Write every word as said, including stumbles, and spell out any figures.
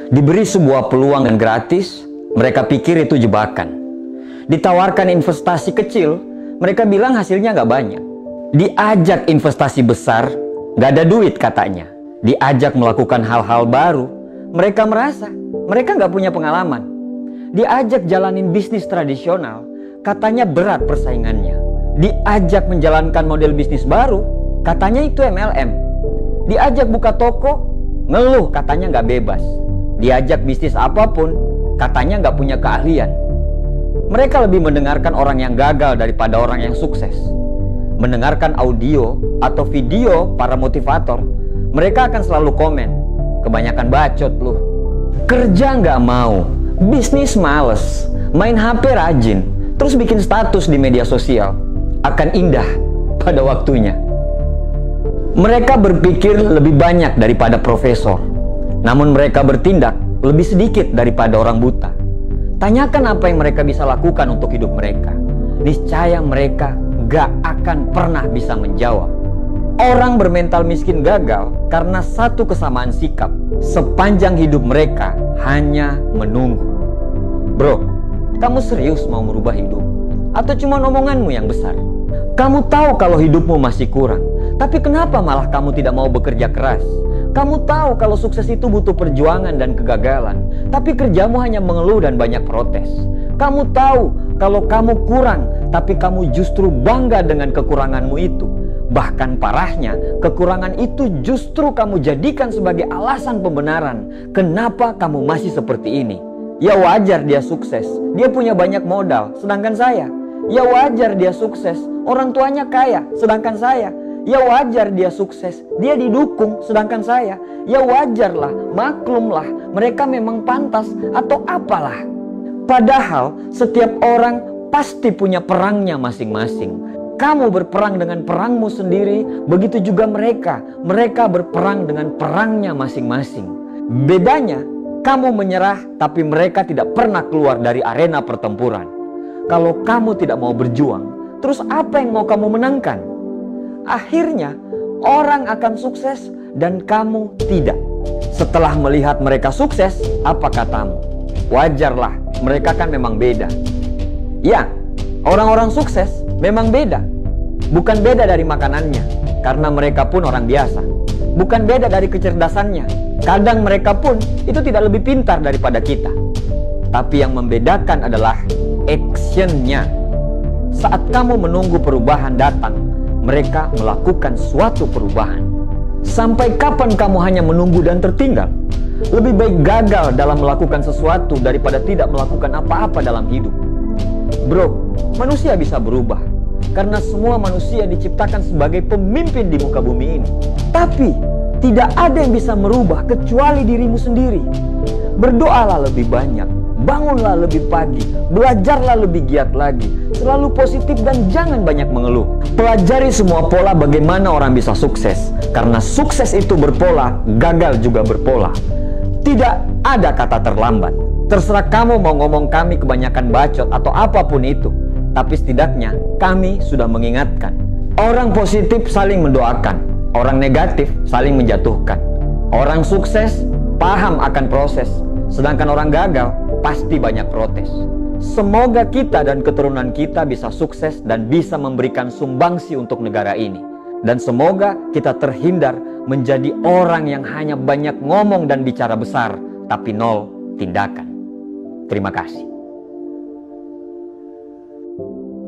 Diberi sebuah peluang dan gratis, mereka pikir itu jebakan. Ditawarkan investasi kecil, mereka bilang hasilnya nggak banyak. Diajak investasi besar, nggak ada duit katanya. Diajak melakukan hal-hal baru, mereka merasa mereka nggak punya pengalaman. Diajak jalanin bisnis tradisional, katanya berat persaingannya. Diajak menjalankan model bisnis baru, katanya itu M L M. Diajak buka toko, ngeluh katanya nggak bebas. Diajak bisnis apapun, katanya nggak punya keahlian. Mereka lebih mendengarkan orang yang gagal daripada orang yang sukses. Mendengarkan audio atau video para motivator, mereka akan selalu komen, kebanyakan bacot lu. Kerja nggak mau, bisnis males, main H P rajin, terus bikin status di media sosial. Akan indah pada waktunya. Mereka berpikir lebih banyak daripada profesor, namun mereka bertindak lebih sedikit daripada orang buta. Tanyakan apa yang mereka bisa lakukan untuk hidup mereka. Niscaya mereka gak akan pernah bisa menjawab. Orang bermental miskin gagal karena satu kesamaan sikap. Sepanjang hidup mereka hanya menunggu. Bro, kamu serius mau merubah hidup? Atau cuma omonganmu yang besar? Kamu tahu kalau hidupmu masih kurang, tapi kenapa malah kamu tidak mau bekerja keras? Kamu tahu kalau sukses itu butuh perjuangan dan kegagalan, tapi kerjamu hanya mengeluh dan banyak protes. Kamu tahu kalau kamu kurang, tapi kamu justru bangga dengan kekuranganmu itu. Bahkan parahnya, kekurangan itu justru kamu jadikan sebagai alasan pembenaran kenapa kamu masih seperti ini. Ya wajar dia sukses, dia punya banyak modal, sedangkan saya. Ya wajar dia sukses, orang tuanya kaya, sedangkan saya. Ya wajar dia sukses, dia didukung, sedangkan saya. Ya wajarlah, maklumlah, mereka memang pantas atau apalah. Padahal setiap orang pasti punya perangnya masing-masing. Kamu berperang dengan perangmu sendiri, begitu juga mereka. Mereka berperang dengan perangnya masing-masing. Bedanya, kamu menyerah tapi mereka tidak pernah keluar dari arena pertempuran. Kalau kamu tidak mau berjuang, terus apa yang mau kamu menangkan? Akhirnya, orang akan sukses dan kamu tidak. Setelah melihat mereka sukses, apa katamu? Wajarlah, mereka kan memang beda. Ya, orang-orang sukses memang beda. Bukan beda dari makanannya, karena mereka pun orang biasa. Bukan beda dari kecerdasannya. Kadang mereka pun itu tidak lebih pintar daripada kita. Tapi yang membedakan adalah actionnya. Saat kamu menunggu perubahan datang, mereka melakukan suatu perubahan. Sampai kapan kamu hanya menunggu dan tertinggal? Lebih baik gagal dalam melakukan sesuatu daripada tidak melakukan apa-apa dalam hidup. Bro, manusia bisa berubah karena semua manusia diciptakan sebagai pemimpin di muka bumi ini. Tapi tidak ada yang bisa merubah kecuali dirimu sendiri. Berdoalah lebih banyak, bangunlah lebih pagi, belajarlah lebih giat lagi, selalu positif dan jangan banyak mengeluh. Pelajari semua pola bagaimana orang bisa sukses, karena sukses itu berpola, gagal juga berpola. Tidak ada kata terlambat. Terserah kamu mau ngomong kami kebanyakan bacot atau apapun itu, tapi setidaknya kami sudah mengingatkan. Orang positif saling mendoakan, orang negatif saling menjatuhkan. Orang sukses paham akan proses, sedangkan orang gagal pasti banyak protes. Semoga kita dan keturunan kita bisa sukses dan bisa memberikan sumbangsi untuk negara ini. Dan semoga kita terhindar menjadi orang yang hanya banyak ngomong dan bicara besar, tapi nol tindakan. Terima kasih.